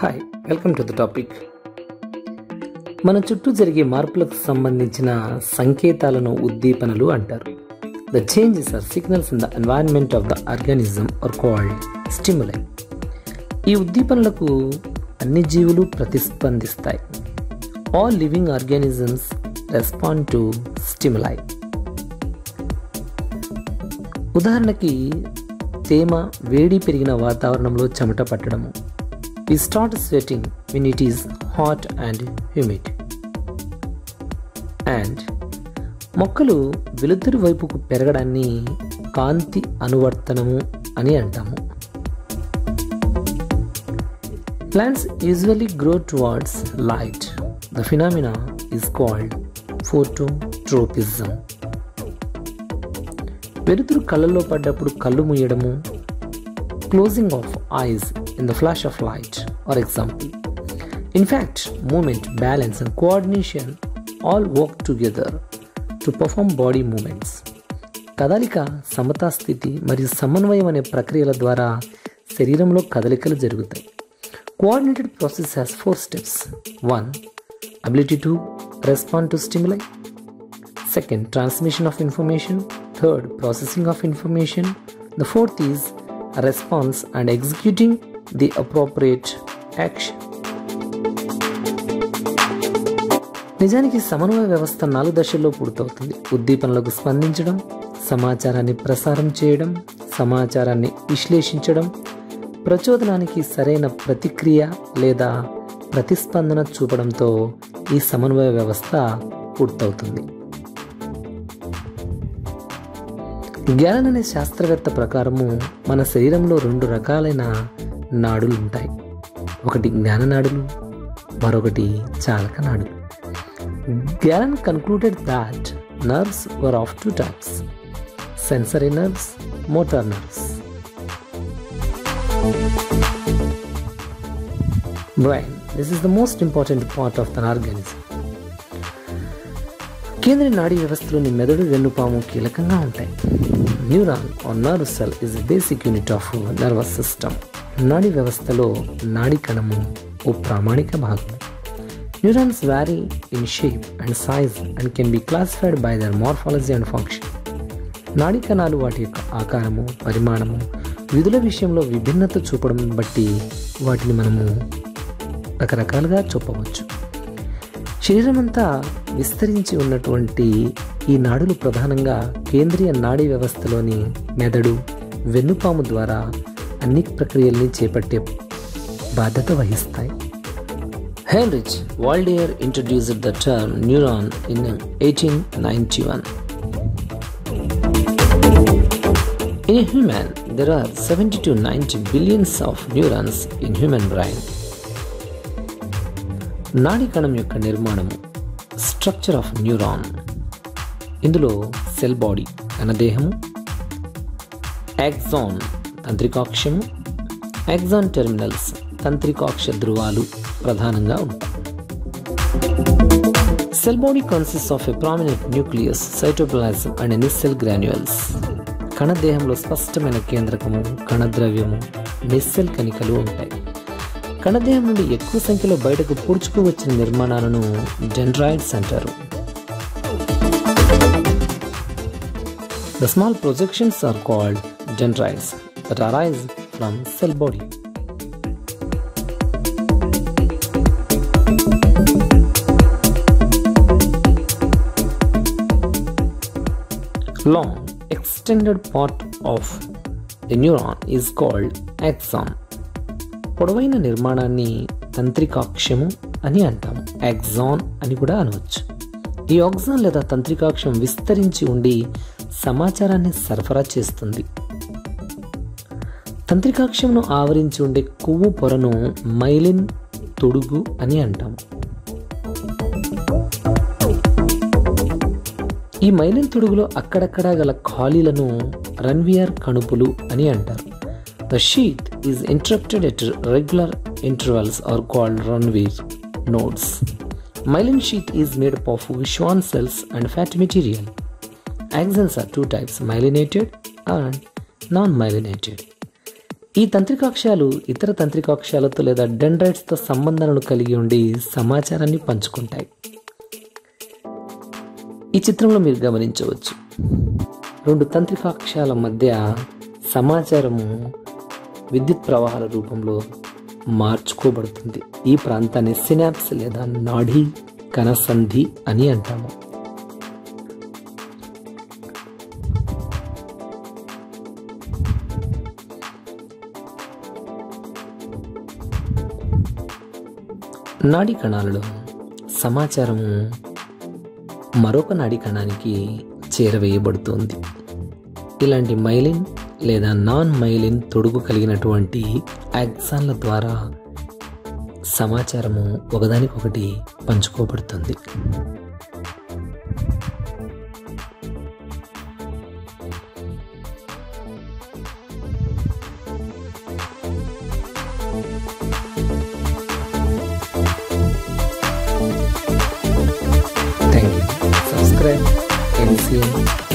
Hi, welcome to the topic. మన చుట్టూ జరిగే మార్పులకు సంబంధించిన సంకేతాలను ఉద్దీపనలు అంటారు. The changes are signals in the environment of the organism are called stimuli. ఈ ఉద్దీపనలకు అన్ని జీవులు ప్రతిస్పందిస్తాయి. All living organisms respond to stimuli. ఉదాహరణకి తేమ, వేడి పెరిగిన వాతావరణంలో చెమట పట్టడము. We start sweating when it is hot and humid. And మొక్కలు వెలుతురు వైపుకు పెరగడాన్ని కాంతి అనువర్తనము అని అంటాము. Plants usually grow towards light. The phenomena is called phototropism. వెలుతురు కళ్ళల్లో పడ్డప్పుడు కళ్ళు మూయడము, closing of eyes in the flash of light or example. In fact, movement, balance and coordination all work together to perform body movements. కదలిక, సమతా స్థితి మరియు సమన్వయం అనే ప్రక్రియల ద్వారా శరీరంలో కదలికలు జరుగుతాయి. Coordinated process has 4 steps. 1. Ability to respond to stimuli. 2. Transmission of information. 3. Processing of information. The 4th is a response and executing the appropriate action. నిజానికి సమన్వయ వ్యవస్థ 4 దశల్లో పూర్తవుతుంది. ఉద్దీపనలకు స్పందించడం, సమాచారాన్ని ప్రసారం చేయడం, సమాచారాన్ని విశ్లేషించడం, ప్రచోదనానికి సరైన ప్రతిక్రియ లేదా ప్రతిస్పందన చూపడంతో ఈ సమన్వయ వ్యవస్థ పూర్తవుతుంది. గ్యాలన్ అనే శాస్త్రవేత్త ప్రకారము మన శరీరంలో 2 రకాలైన నాడులు ఉంటాయి. ఒకటి జ్ఞాననాడులు, మరొకటి చాలక నాడులు. Galen concluded that nerves were of 2 types: sensory nerves, motor nerves. Brain. This is the most important part of the organism. కేంద్రీయ నాడీ వ్యవస్థలోని మెదడు, వెన్నుపాము కీలకంగా ఉంటాయి. Neuron or nerve cell is basic unit of nervous system. నాడీ వ్యవస్థలో నాడీ కణము ఓ ప్రామాణిక భాగం. Neurons vary in shape and size and can be classified by their morphology and function. నాడీ కణాలు వాటి యొక్క ఆకారము, పరిమాణము, విధుల విషయంలో విభిన్నత చూపడం బట్టి వాటిని మనము రకరకాలుగా చూపవచ్చు. శరీరమంతా విస్తరించి ఉన్నటువంటి ఈ నాడులు ప్రధానంగా కేంద్రీయ నాడీ వ్యవస్థలోని మెదడు, వెన్నుపాము ద్వారా అన్ని ప్రక్రియల్ని చేపట్టే బాధ్యత వహిస్తాయి. Heinrich Waldeyer introduced the term neuron in 1891. In a human, there are 70 to 90 billions of neurons in human brain. నాడీ కణం యొక్క నిర్మాణము, స్ట్రక్చర్ ఆఫ్ న్యూరాన్. ఇందులో సెల్ బాడీ, కణదేహము, యాక్సాన్ తంత్రికాక్షము, యాక్సాన్ టెర్మినల్స్ తంత్రికాక్ష ధ్రువాలు ప్రధానంగా ఉంటాయి. Cell body consist of a prominent nucleus, cytoplasm and Nissl granules. కణదేహంలో స్పష్టమైన కేంద్రకము, కణద్రవ్యము, నిస్సెల్ కణికలు ఉంటాయి. కణదేహం నుండి ఎక్కువ సంఖ్యలో బయటకు పూడ్చుకు వచ్చిన నిర్మాణాలను డెండ్రాయిడ్స్ అంటారు. The small projections are called dendrites that arise from cell body. Long extended part of a neuron is called axon. పొడవైన నిర్మాణాన్ని తంత్రికాక్షము అని అంటాము. యాక్సాన్ అని కూడా అనవచ్చు. ఈ ఆక్సాన్ లేదా తంత్రికాక్షం విస్తరించి ఉండి సమాచారాన్ని సరఫరా చేస్తుంది. తంత్రికాక్షమును ఆవరించి ఉండే కొవ్వు పొరను మైలిన్ తొడుగు అని అంటాము. ఈ మైలిన్ తొడుగులో అక్కడక్కడా గల ఖాళీలను రన్వియర్ కణుపులు అని అంటారు. The sheath is interrupted at regular intervals are called Ranvier nodes. Myelin sheath is made up of Schwann cells and fat material. Axons are 2 types: myelinated and non-myelinated. ఈ తంత్రికాక్షాలు ఇతర తంత్రికాక్షాలతో లేదా డెండ్రైట్స్తో సంబంధాలను కలిగి ఉండి సమాచారాన్ని పంచుకుంటాయి. ఈ చిత్రంలో మీరు గమనించవచ్చు, 2 తంత్రికాక్షాల మధ్య సమాచారము విద్యుత్ ప్రవాహాల రూపంలో మార్చుకోబడుతుంది. ఈ ప్రాంతాన్ని సినాప్స్ లేదా నాడీ కణసంధి అని అంటాము. నాడీ కణాలలో సమాచారము మరొక నాడీ కణానికి చేరవేయబడుతుంది. ఇలాంటి మైలిన్ లేదా నాన్ మైలిన్ తొడుగు కలిగినటువంటి యాక్సాన్ల ద్వారా సమాచారము ఒకదానికొకటి పంచుకోబడుతుంది. Subscribe NCM